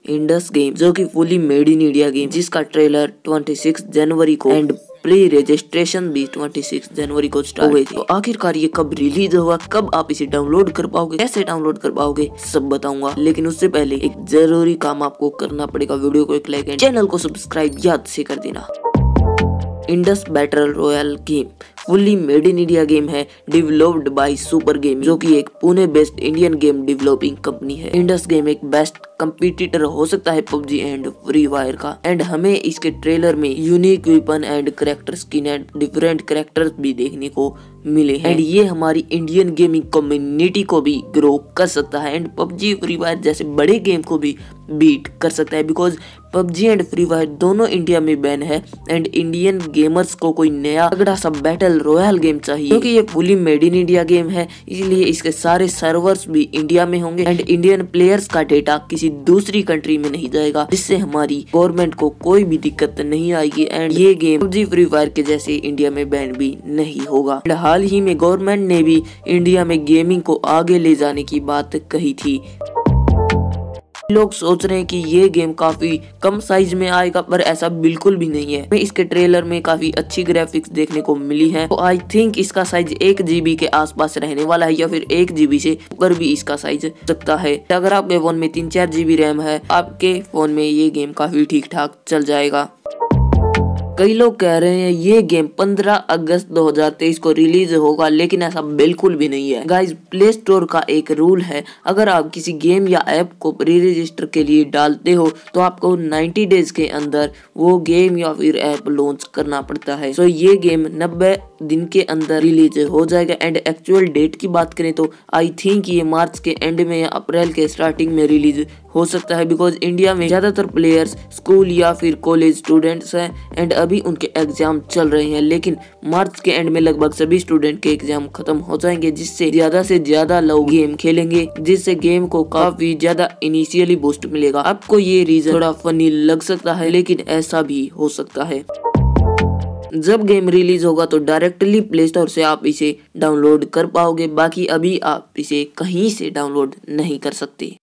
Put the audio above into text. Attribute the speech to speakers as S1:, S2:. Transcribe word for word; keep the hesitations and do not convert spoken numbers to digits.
S1: Indus game, जो कि fully made in India game, जिसका ट्रेलर छब्बीस जनवरी को एंड प्री रजिस्ट्रेशन भी छब्बीस जनवरी को स्टार्ट हुए थे। तो आखिरकार ये कब रिलीज हुआ, कब आप इसे डाउनलोड कर पाओगे, कैसे डाउनलोड कर पाओगे, सब बताऊंगा। लेकिन उससे पहले एक जरूरी काम आपको करना पड़ेगा। वीडियो को एक लाइक एंड चैनल को सब्सक्राइब याद से कर देना। Indus battle royale game fully made in India game है, डेवलप्ड बाय सुपर गेम, जो कि एक Pune based Indian game developing company है। इंडस गेम एक बेस्ट कंपटीटर हो सकता है पबजी एंड फ्री फायर का। एंड हमें इसके ट्रेलर में unique weapon and character skin and different characters भी देखने को मिले हैं। एंड ये हमारी इंडियन गेमिंग कम्युनिटी को भी ग्रो कर सकता है एंड पबजी फ्री फायर जैसे बड़े गेम को भी बीट कर सकता है, because PUBG and free fire दोनों इंडिया में बैन है एंड इंडियन गेमर्स को कोई नया तगड़ा सा बैटल रॉयल गेम चाहिए, क्योंकि ये fully made in India game है, इसलिए इसके सारे सर्वर्स भी इंडिया में होंगे एंड इंडियन प्लेयर्स का डेटा किसी दूसरी कंट्री में नहीं जाएगा, जिससे हमारी गवर्नमेंट को कोई भी दिक्कत नहीं आएगी एंड ये गेम पबजी फ्री फायर के जैसे इंडिया में बैन भी नहीं होगा। हाल ही में गवर्नमेंट ने भी इंडिया में गेमिंग को आगे ले जाने की बात कही थी। लोग सोच रहे हैं कि ये गेम काफी कम साइज में आएगा, पर ऐसा बिल्कुल भी नहीं है। मैं इसके ट्रेलर में काफी अच्छी ग्राफिक्स देखने को मिली है, तो आई थिंक इसका साइज एक जीबी के आसपास रहने वाला है या फिर एक जीबी से ऊपर भी इसका साइज सकता है। अगर आपके फोन में तीन चार जीबी रैम है, आपके फोन में ये गेम काफी ठीक ठाक चल जाएगा। कई लोग कह रहे हैं ये गेम पंद्रह अगस्त दो हज़ार तेईस को रिलीज होगा, लेकिन ऐसा बिल्कुल भी नहीं है। गाइज, प्ले स्टोर का एक रूल है, अगर आप किसी गेम या ऐप को प्री रजिस्टर के लिए डालते हो तो आपको नब्बे डेज के अंदर वो गेम या फिर ऐप लॉन्च करना पड़ता है। सो ये गेम नब्बे दिन के अंदर रिलीज हो जाएगा। एंड एक्चुअल डेट की बात करें तो आई थिंक ये मार्च के एंड में या अप्रैल के स्टार्टिंग में रिलीज हो सकता है, बिकॉज इंडिया में ज्यादातर प्लेयर्स स्कूल या फिर कॉलेज स्टूडेंट्स हैं एंड अभी उनके एग्जाम चल रहे हैं। लेकिन मार्च के एंड में लगभग सभी स्टूडेंट के एग्जाम खत्म हो जाएंगे, जिससे ज्यादा से ज्यादा लोग गेम खेलेंगे, जिससे गेम को काफी ज्यादा इनिशियली बूस्ट मिलेगा। आपको ये रीजन थोड़ा फनी लग सकता है, लेकिन ऐसा भी हो सकता है। जब गेम रिलीज होगा तो डायरेक्टली प्ले स्टोर से आप इसे डाउनलोड कर पाओगे, बाकी अभी आप इसे कहीं से डाउनलोड नहीं कर सकते।